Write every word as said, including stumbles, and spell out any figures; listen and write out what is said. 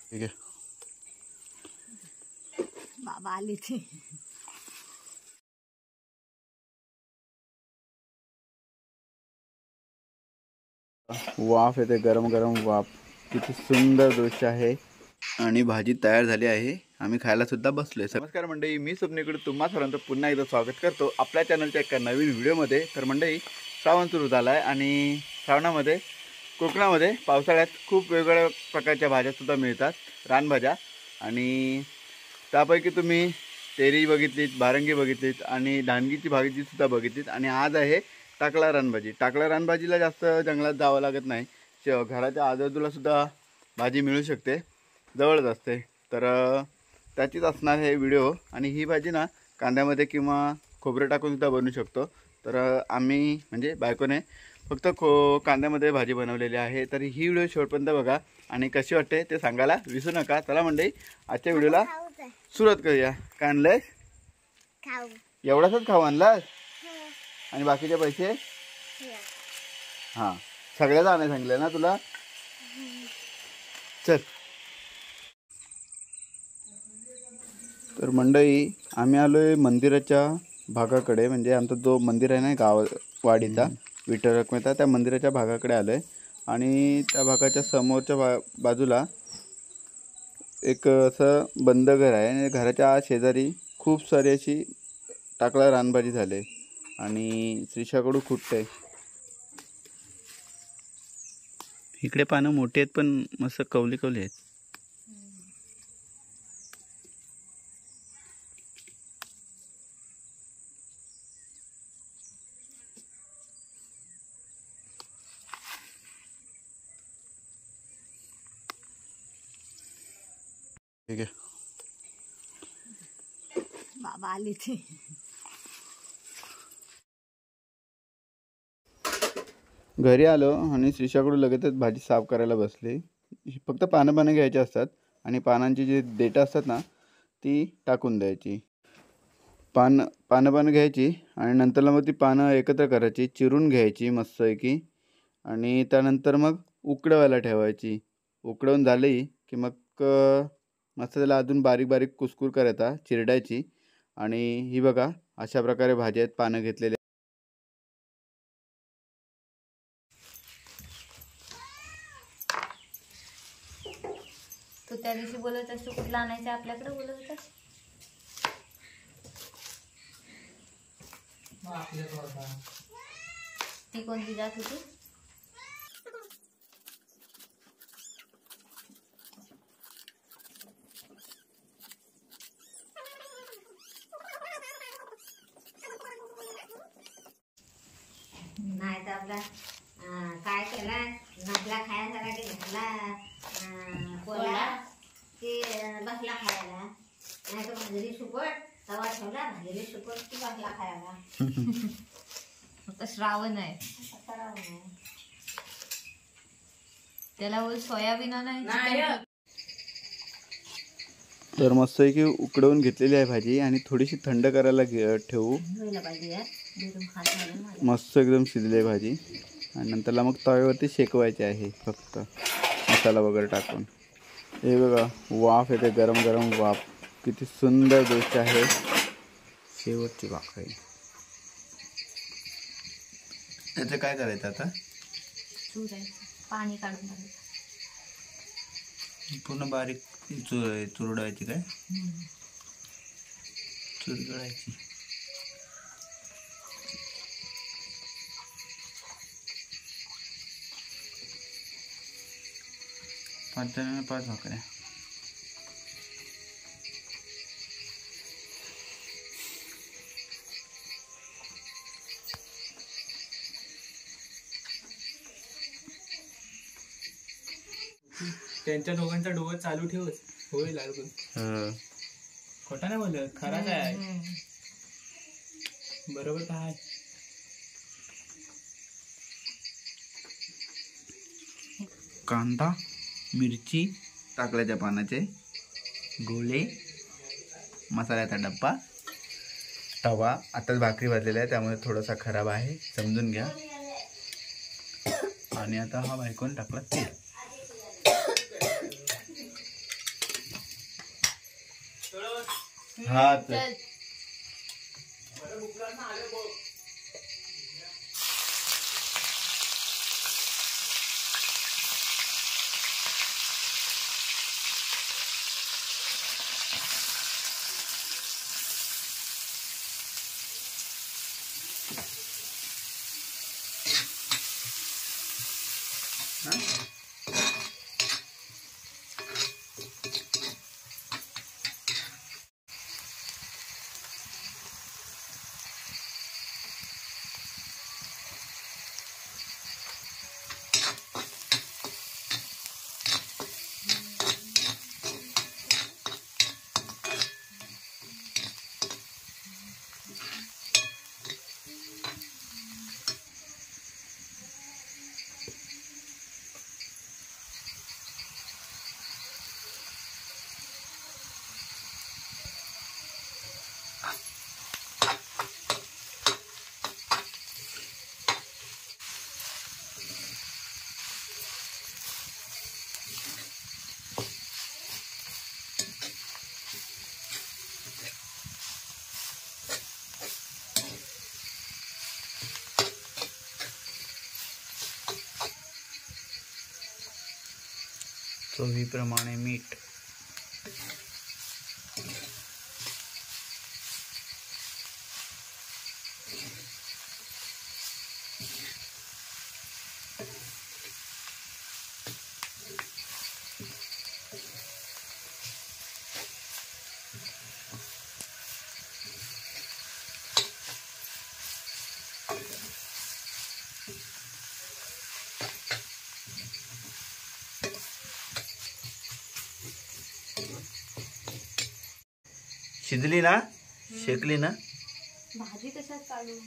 ठीक आहे बाबा आले थे. वाफ येते, गरम गरम वाफ. किती सुंदर दृश्य आहे. आणि भाजी तयार झाली आहे, आम्ही खायला सुद्धा बसलोय. नमस्कार मंडळी, मी स्वप्नीकडे तुम्हा सर्वांचं पुन्हा एकदा स्वागत करतो आपल्या चॅनलच्या एका नवीन व्हिडिओमध्ये. तर मंडळी, श्रावण सुरू झाला आहे आणि श्रावणामध्ये कोकणामध्ये पावसाळ्यात खूप वेगवेगळ्या प्रकारच्या भाज्यासुद्धा मिळतात, रानभाज्या. आणि त्यापैकी तुम्ही तेरी बघितलीत, बारंगी बघितलीत आणि डांगीची भाजीसुद्धा बघितलीत. आणि आज आहे टाकळा रानभाजी. टाकळा रानभाजीला जास्त जंगलात जावं लागत नाही, घराच्या आजूबाजूलासुद्धा भाजी मिळू शकते, जवळच असते. तर त्याचीच असणार हे व्हिडिओ. आणि ही भाजी ना कांद्यामध्ये किंवा खोबरं टाकूनसुद्धा बनवू शकतो. तर आम्ही म्हणजे बायकोने फक्त खो कांद्यामध्ये भाजी बनवलेली आहे. तर ही व्हिडिओ शेवटपर्यंत बघा आणि कशी वाटते ते सांगायला विसरू नका. चला मंडळी, आजच्या व्हिडिओला सुरुवात करूया. काय आणलंय? खाऊ. एवढाच खाऊ आणलास आणि बाकीचे पैसे? हां, सगळ्याच आणायला सांगितलं ना तुला. चल. तर मंडळी, आम्ही आलो आहे मंदिराच्या भागाकडे. म्हणजे आमचा जो मंदिर आहे ना गाव वाडीचा विठ्ठल रखुमाईचा, त्या मंदिराच्या भागाकडे आलो आहे. आणि त्या भागाच्या समोरच्या बा बाजूला एक असं बंद घर आहे आणि घराच्या शेजारी खूप सारी अशी टाकळा रानभाजी झाले आणि श्रीशाकडून खुटते. इकडे पानं मोठी आहेत पण मस्त कवली कवली आहेत. ठीक आहे बाबा आले थे. घरी आलो आणि श्रीशाकडून लगेचच भाजी साफ करायला बसली. फक्त पानं पानं घ्यायची असतात आणि पानांची जी देठं असतात ना ती टाकून द्यायची. पान पानं पानं घ्यायची आणि नंतरला मग ती पानं एकत्र करायची, चिरून घ्यायची मस्तपैकी. आणि त्यानंतर मग उकडवायला ठेवायची. उकडवून झाली की मग मस्त त्याला अजून बारीक बारीक कुस्कूर करायचा, चिरडायची. आणि ही बघा अशा प्रकारे भाजी आहेत पानं घेतलेली. तू त्या दिवशी बोलत असतो कुठला आणायचं आपल्याकडे बोलत होतास. ती कोणती जात होती? नाही तर आपला काय केला नसला खायसाठी घातला पोला की बसला खायला. नाही तर भाजली सुकट तवा ठेवला, भाजली सुकट की बसला खायला. फक्त श्रावण आहे, श्रावण आहे त्याला बोल सोयाबीन नाही. तर मस्त की उकडवून घेतलेली आहे भाजी आणि थोडीशी थंड करायला घे ठेवू. मस्त एकदम शिजली आहे भाजी. आणि नंतरला मग तव्यावरती शेकवायची आहे फक्त मसाला वगैरे टाकून. हे बघा वाफ येते, गरम गरम वाफ. किती सुंदर दृश्य आहे. शेवटची भाकरी. त्याचं काय करायचं आता? पाणी काढून पूर्ण बारीक चुर चुरडायची काय चुरडायची. पाच जणांना पाच भाकऱ्या. त्यांच्या दोघांचा डोळा चालू ठेवच होईल. खोटा नाही बोलत, खरा काय बरोबर काय. कांदा, मिरची, टाकल्याच्या पानाचे गोळे, मसाल्याचा डब्बा, तवा. आताच भाकरी भाजलेला आहे त्यामुळे थोडासा खराब आहे, समजून घ्या. आणि आता हा बायकोन टाकला तेल. हा चल. चवीप्रमाणे मीठ. शिजली ना, शेकली ना. भाजी कशात चालू.